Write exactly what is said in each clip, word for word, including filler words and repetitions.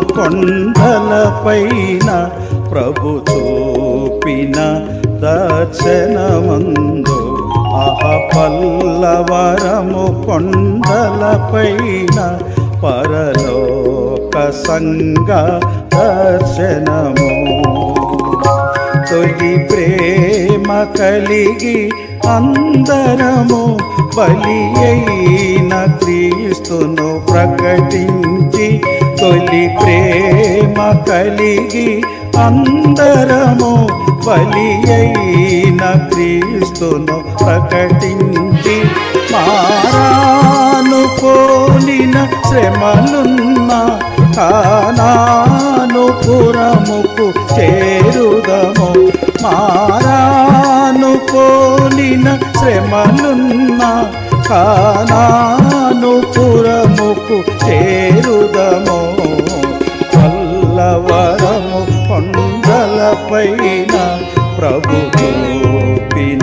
కొండలపైన ప్రభు చూపిన దర్శనమందు ఆహ పల్లవరము కొండలపైన పరలోక సంగ దర్శనము తొలి ప్రేమ కలిగి అందరము బలి అయిన క్రీస్తును ప్రకటించి తొలి ప్రేమ కలిగి అందరము బలి అయిన క్రీస్తును ప్రకటించి మారాను పోలిన శ్రమలున్న కానాను పురముకు చేరుదము మారాను పోలిన శ్రమలున్న కానాను పురముకు చేరుదము పల్లవరము కొండలపైన ప్రభు చూపిన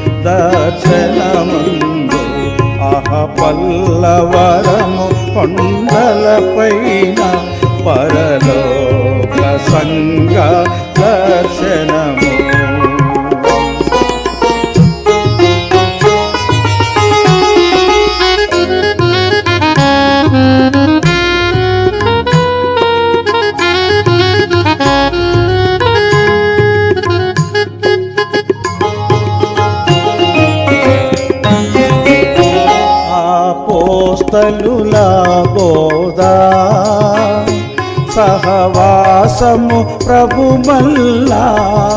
దర్శనమందు ఆహ పల్లవరము కొండలపైన పరలోక సంగ దర్శనము అపోస్తలుల బోధ సహవాసము ప్రభు మల్లా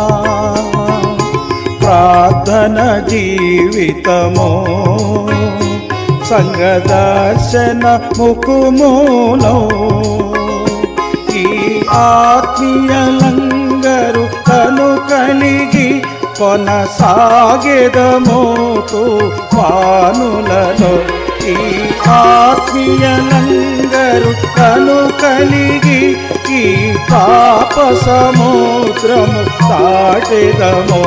ప్రార్థన జీవితము సంగ దర్శన ముకుమూలో ఈ ఆత్మీయ లంగరు తను కలిగి కొనసాగెదము తుఫానులలో ఈ ఆత్మీయ లంగరు తను కలిగి ఈ పాప సముద్రము దాటెదము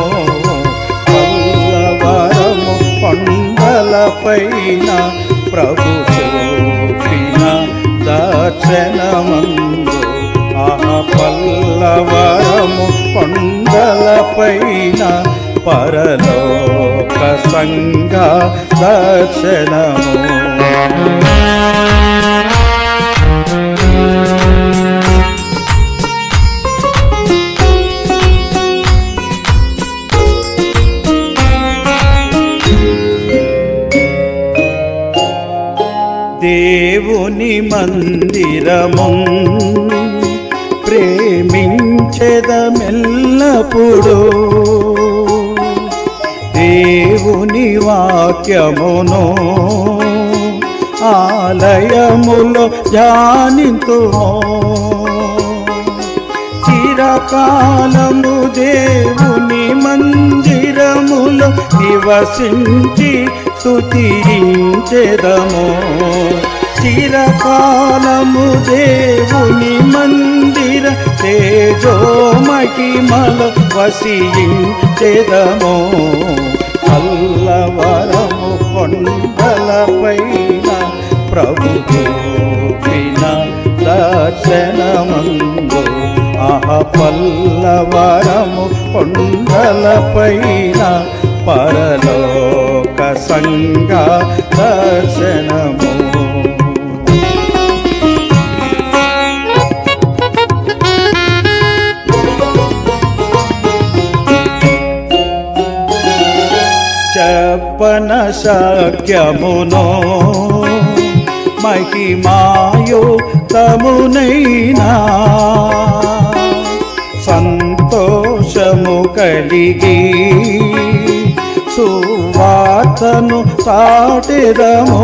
పల్లవరము కొండలపైన ప్రభు చూపిన దర్శనమందు ఆహ పల్లవరము కొండలపైన పరలోక సంగ దర్శనము దేవుని మందిరము ప్రేమించెదమెల్లప్పుడు దేవుని వాక్యమును ఆలయములో ధ్యానింతుము చిరకాలము దేవుని మందిరములో నివసించి స్తుతించెదము చిరకాలము దేవుని మందిర తేజో మహిమల వసించెదము పల్లవరము కొండలపైన ప్రభు చూపిన దర్శనమందు ఆహ పల్లవరము కొండలపైన పరలోక సంగ దర్శనము చెప్పన శక్యమునో మహిమాయుక్తమునైనా సంతోషము కలిగి సువార్తను చాటెదము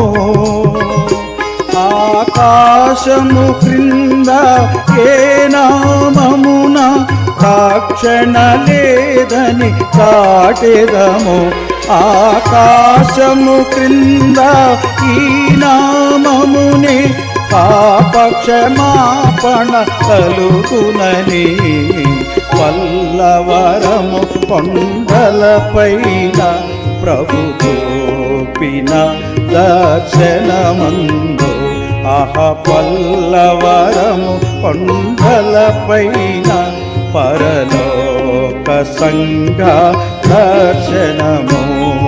ఆకాశము క్రింద ఏ నామమున రక్షణ లేదని చాటెదము ఆకాశము క్రింద ఈ నామమునే పాపక్షమాపణ కలుగునని పల్లవరము కొండలపైన ప్రభు చూపిన దర్శనమందు ఆహ పల్లవరము కొండలపైన పరలోక సంఘ దర్శనము.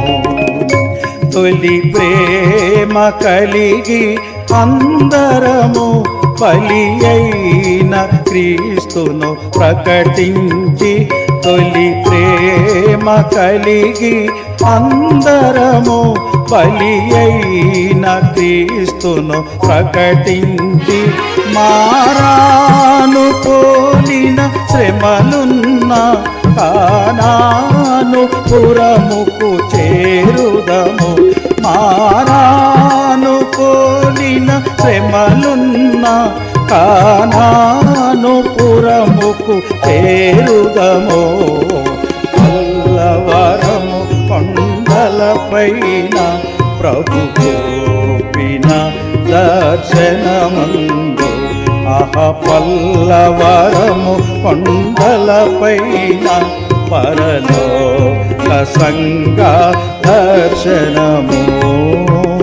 తొలి ప్రేమ కలిగి అందరము బలి అయిన క్రీస్తును ప్రకటించి, తొలి ప్రేమ కలిగి అందరము బలి అయిన క్రీస్తును ప్రకటించి, మారాను పోలిన శ్రమలున్న కానాను పురముకు చేరుదము. మారాను పోలిన శ్రమలున్న కానాను పురముకు చేరుదము. పల్లవరము కొండలపైన ప్రభు గోపిన దర్శనమందు. ఆహ పల్లవరము కొండలపైన పరలోక సంఘ దర్శనము.